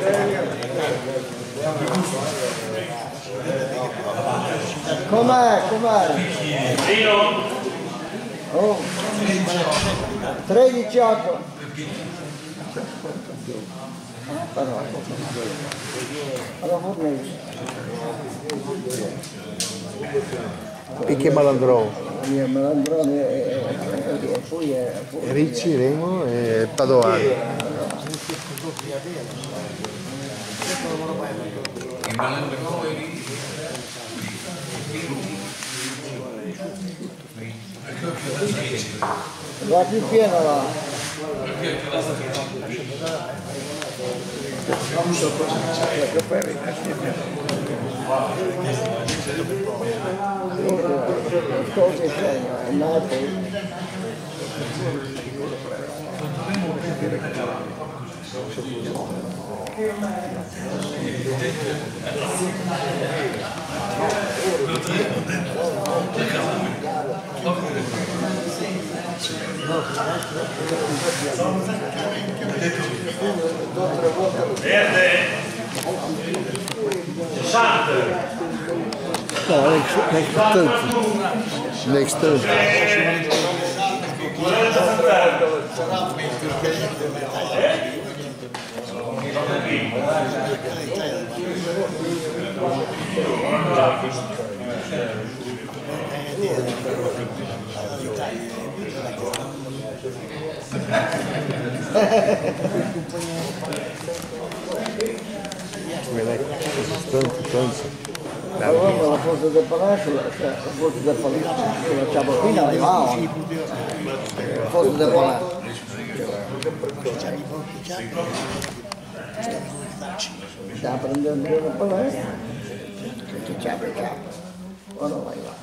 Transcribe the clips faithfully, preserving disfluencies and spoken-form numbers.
Com'è, com'è? Oh, tredici otto. Però, allora Picche Malandrò. Malandrone e poi è... Ricci, Remo e Padovani. Va più pieno là. Cose segno, è nato. Verde sessanta. No, next thirty. Next thirty. Allora la foto del palazzo, cioè la foto del palazzo, la ciabatina arrivava. La foto del palazzo. Sta prendendo il palazzo, che ciapa e ciapa. Ora vai là.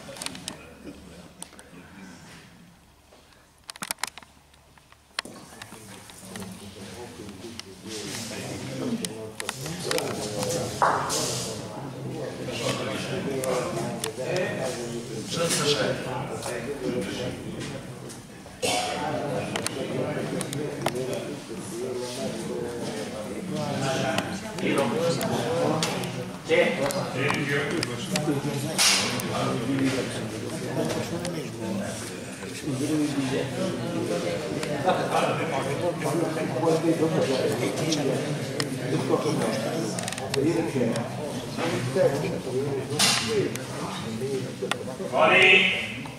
Fuori.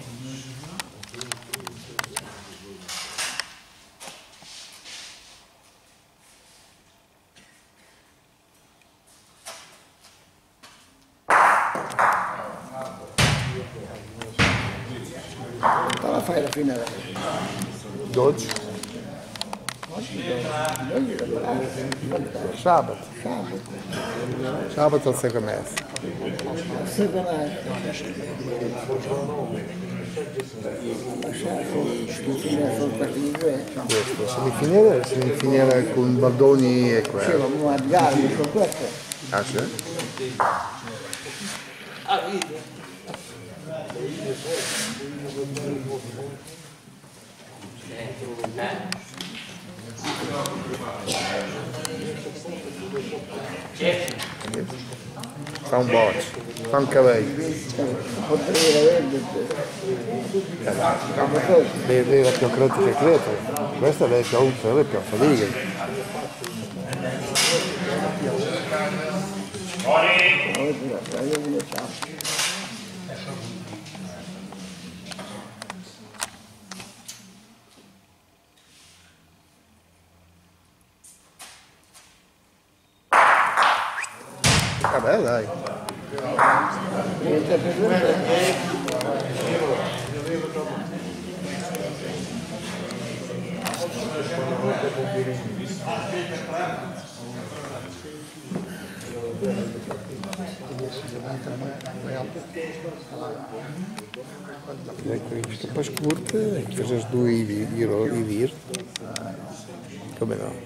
La fai la fine dodici. Sabato. Sabato al sei e mezzo. Questo, semifiniere, semifiniere con Baldoni e quello. Sì, ma Galli con questo. Ah sì? Fa un boccio, fa un cavello. Vede la più creativa che creativa. Questa è più un per più fatica. Vabbè dai. Ecco, queste pas curte, e fazes due i vir, i vir. Come no?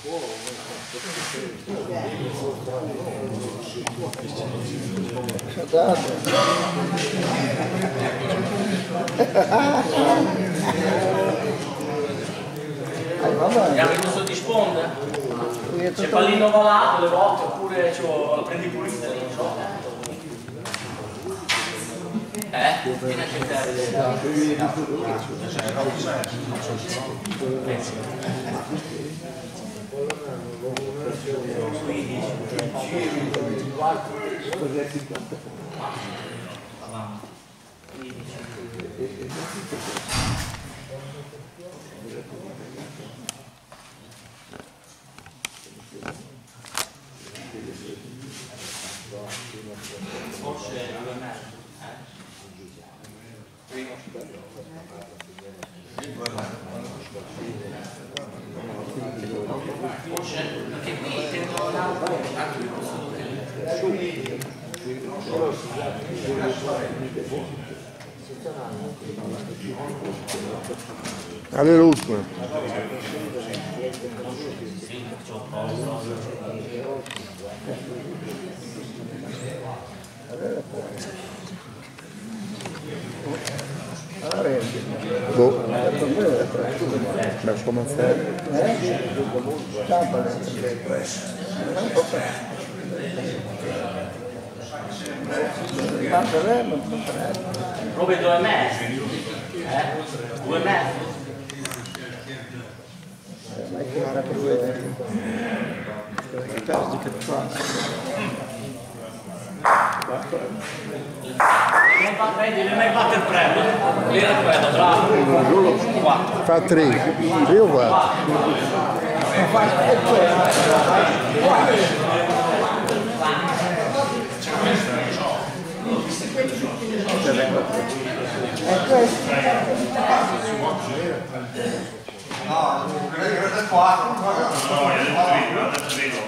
Andiamo in questo di sponda? C'è pallino valato le volte oppure la prendi pulita lì, so? Eh? Vieni a cercare forse due e mezzo, eh? Forse perché qui tengo anche il posto all'ultima. Boh, lascio come fare. Robe due e mezzo, eh? Due e mezzo. Devi mai battere il premio. Lì era quello, bravo. quattro. Fa tre, io quattro. No, credo che era quattro. No, è il primo, è il primo.